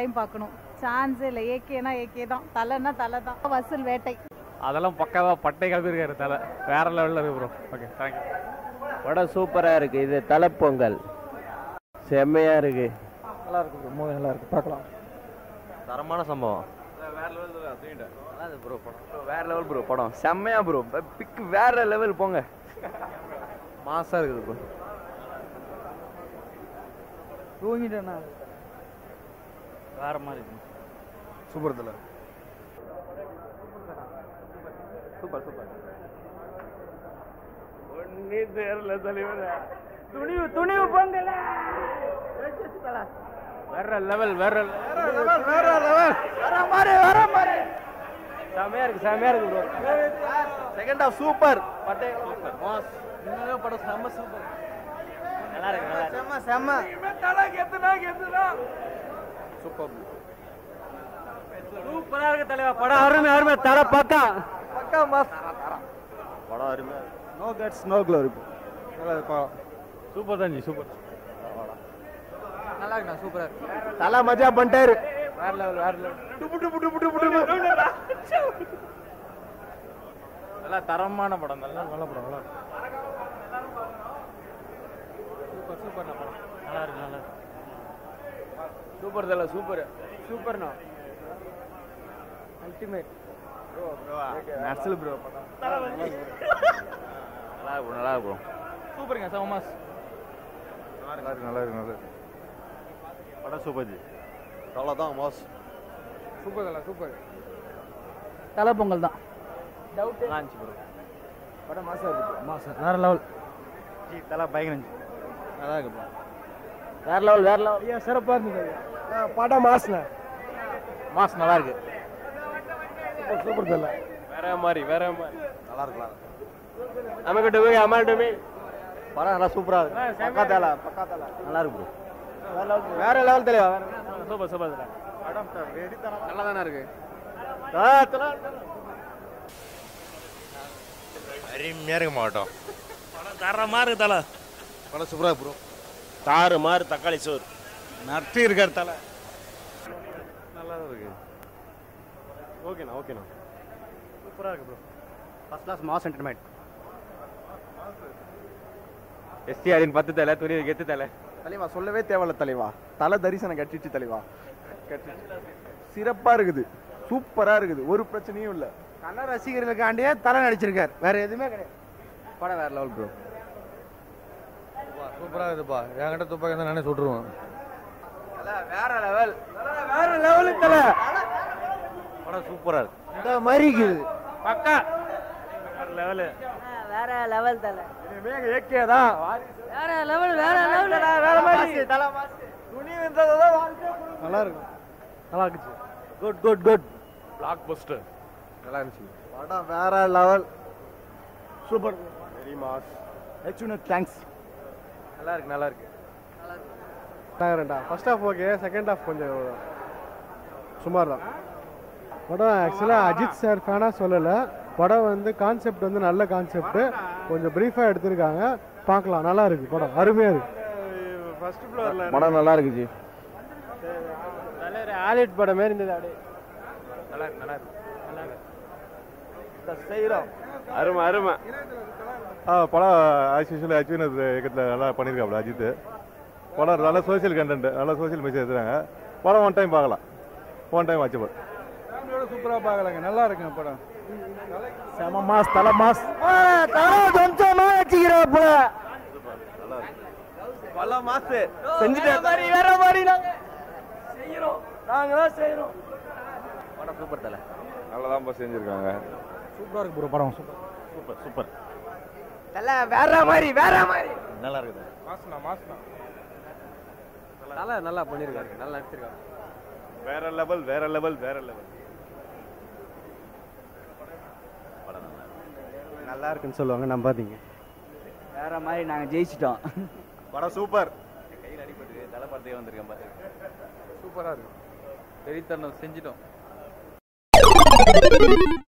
Time பார்க்கணும். சான்ஸே இல்லை. ஏகேனா ஏகே தான், தலைன்னா தலை தான். வசூல் வேட்டை அதெல்லாம் பக்காவா பட்டை கிளம்பியிருக்காரு தலை. வேற லெவலில் இருக்கு ப்ரோ. Okay, thank you. படம் சூப்பராக இருக்கு. இது தலை பொங்கல் செம்மையாக இருக்கு. நல்லா இருக்கு ப்ரோ, மூவி நல்லா இருக்கு, பார்க்கலாம். தரமான சம்பவம். வேற லெவல் நல்லா இருக்கு ப்ரோ படம். வேற லெவல் ப்ரோ படம் செம்மையா ப்ரோ. பிக் வேற லெவல் போங்க. மாசா இருக்குது ப்ரோ. தூங்கிட்டேண்ணா. வேற மாதிரி சூப்பர் தலை. Super super. ஒன்னே தெரியல தலைவர. துணிவு பொங்கல. வேற லெவல் வேற லெவல் வேற லெவல். வர மாதிரி செமையா இருக்கு ப்ரோ. Second half super. பட்டை சூப்பர் மாஸ். இன்னொரு படம் செம்ம சூப்பர். நல்லா இருக்கு. செம்ம தலை கெத்துனா சூப்பர். சூப்பரா இருக்கு தலைவா. படம் அருமை தலை பக்கா மாஸ். படம் அருமை. No guts no glory. நல்லா இருக்கு. சூப்பர் தான் ஜி, சூப்பர். நல்லா இருக்குண்ணா, சூப்பரா இருக்கு. தலை மஜா பண்ணிட்டாரு. வேற லெவல். நல்லா தரமான படம். நல்ல படம். நல்லா சூப்பர் படம். நல்லா இருக்கு. சூப்பர் தலை. சூப்பர்ண்ணா. Ultimate bro. நர்சல் ப்ரோ படம். நல்லா இருக்கு. சூப்பருங்க. சமமாஸ். நல்லா இருக்கு. படம் சூப்பர் ஜி. அவ்வளோதான் mass. Super Thala. Super. Thala Pongal தான். நல்லா இருந்துச்சு ப்ரோ. படம் மாசா இருக்கு. மாசா வேற லெவல் ஜி. தலை பயங்கரம். நல்லா இருக்கு ப்ரோ. வேற லெவல். ஐயா சிறப்பாக இருந்தது. படம் மாஸ் நல்லா இருக்கு. சூப்பர் தலை. வேற மாதிரி நல்லா இருக்கலாம். நமக்கு படம் நல்லா சூப்பரா இருக்கு. பக்கா தலை நல்லா இருக்கு ப்ரோ. வேற லெவல் தலைவா. சூப்பர் தலை. படம் நல்லா தானே இருக்கு. அருமையா இருக்கு மாவட்டம். படம் தரமா இருக்கு தலை. படம் சூப்பரா ப்ரோ. தாறு மாறு தக்காளி சோறு நட்டி இருக்கார் தலை. நல்லா இருக்கு. ஓகேண்ணா. சூப்பரா இருக்கு bro. First class mass entertainment. எஸ்டிஆரின் 10 தலை, துணிவு கெத்து தலை. தலைவா சொல்லவே தேவையில்ல தலைவா. தலை தரிசனம் கட்டிச்சு தலைவா. சிறப்பா இருக்குது. சூப்பரா இருக்குது. ஒரு பிரச்சனையும் இல்லை. கண்ண ரசிகர்களுக்காண்டியே தலை நடிச்சிருக்கார். வேற எதுவுமே கிடையாது. படம் வேற லெவல் ப்ரோ. சூப்பரா இருக்குப்பா. என்கிட்ட துப்பாக்கி தான் நானே சுட்டுருவேன். வேற லெவல் தலை. படம் சூப்பரா இருக்கு. இந்த மாதிரி இருக்குது. பக்கா வேற லெவல். வேற லெவல் தலை. ஏகே தான். வேற லெவல் வேற மாதிரி தலை மாஸ். துணி வந்ததெல்லாம் நல்லா இருக்கு. நல்லா இருந்துச்சு. Good blockbuster. நல்லா இருந்துச்சு. படம் வேற level. Super. Very mass. Thanks. நல்லா இருக்கு. First half okay. Second half கொஞ்சம் சுமார் தான். படம் ஆக்சுவலாக அஜித் சார் ஃபேனாக சொல்லலை. படம் வந்து கான்செப்ட் வந்து நல்ல கான்செப்ட். கொஞ்சம் ப்ரீஃபாக எடுத்திருக்காங்க. பார்க்கலாம். நல்லா இருக்கு படம். அருமையாக இருக்கு. ஃபர்ஸ்ட் ஃப்ளோரில் படம் நல்லா இருக்கு ஜி. ஆலிட் படம் மாரி இருந்தது. அப்படியே நல்லா இருக்கு. செய்கிறோம். அருமை. படம் ஆஸ் யூஷுவல் அஜித் இயக்கத்தில் நல்லா பண்ணியிருக்காப்புல அஜித். படம் நல்ல சோசியல் கண்டென்ட், நல்ல சோசியல் மெசேஜ் எடுத்துறாங்க. படம் ஒன் டைம் பார்க்கலாம். வாட்சபிள். ஃபேமிலியோட சூப்பராக பார்க்கலாங்க. நல்லா இருக்குங்க படம். செம மாஸ். தலை மாஸ். கொஞ்சமா வச்சுக்கிறப்ப பல மாஸ் செஞ்சுட்டு வேற மாதிரி நாங்க தான் செய்யறோம். படம் சூப்பர் தலை. நல்லா தான் செஞ்சுருக்காங்க. சூப்பராக இருக்கு ப்ரோ படம். சூப்பர் தலை. வேற மாதிரி நல்லா இருக்குது. மாஸ்னா தலை நல்லா பண்ணியிருக்காரு. நல்லா நடிச்சிருக்காங்க. வேற லெவல். நல்லா இருக்குன்னு சொல்லுவாங்க, நம்பாதீங்க. வேற மாதிரி நாங்க ஜெயிச்சிட்டோம். படம் சூப்பர். கையில் அடிபட்டு தலை படத்தையே வந்திருக்கேன் பாத்து. சூப்பரா இருக்கு. வெறித்தனம் செஞ்சிட்டோம்.